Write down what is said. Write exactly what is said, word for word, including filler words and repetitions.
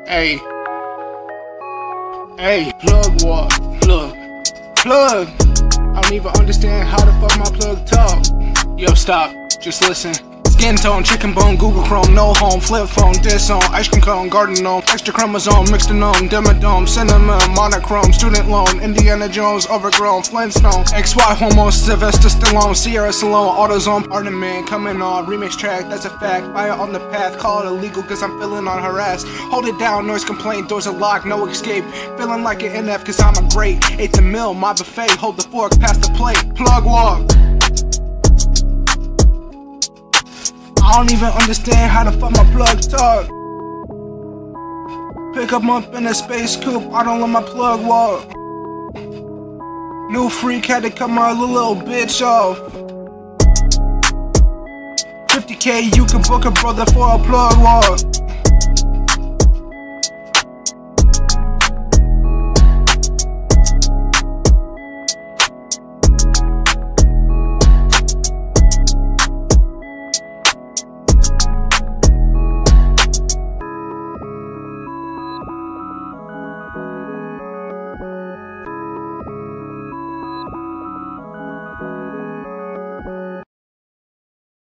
Hey, hey, plug walk, plug, plug. I don't even understand how the fuck my plug talk. Yo, stop, just listen. Skin tone, chicken bone, Google Chrome, no home, flip phone, diss on, ice cream cone, garden gnome, extra chromosome, mixed gnome, demodome, cinnamon, monochrome, student loan, Indiana Jones, overgrown, Flintstone, X Y homo, Sylvester Stallone, Sierra Salone, AutoZone, pardon man, coming on, remix track, that's a fact, fire on the path, call it illegal cause I'm feeling on harass, hold it down, noise complaint, doors are locked, no escape, feeling like an N F cause I'm a great, ate the meal, my buffet, hold the fork, pass the plate, plug walk. I don't even understand how the fuck my plug talk. Pick up up in a space coupe, I don't let my plug walk. New freak had to cut my little bitch off. fifty K you can book a brother for a plug walk.